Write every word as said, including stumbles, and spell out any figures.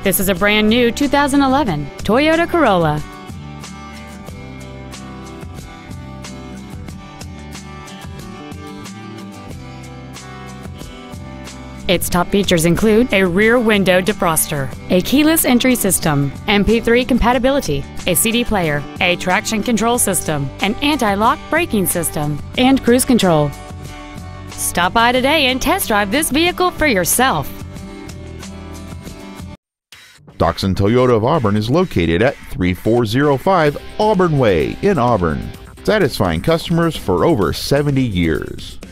This is a brand new two thousand eleven Toyota Corolla. Its top features include a rear window defroster, a keyless entry system, M P three compatibility, a C D player, a traction control system, an anti-lock braking system, and cruise control. Stop by today and test drive this vehicle for yourself. Doxon Toyota of Auburn is located at three four zero five Auburn Way in Auburn, satisfying customers for over seventy years.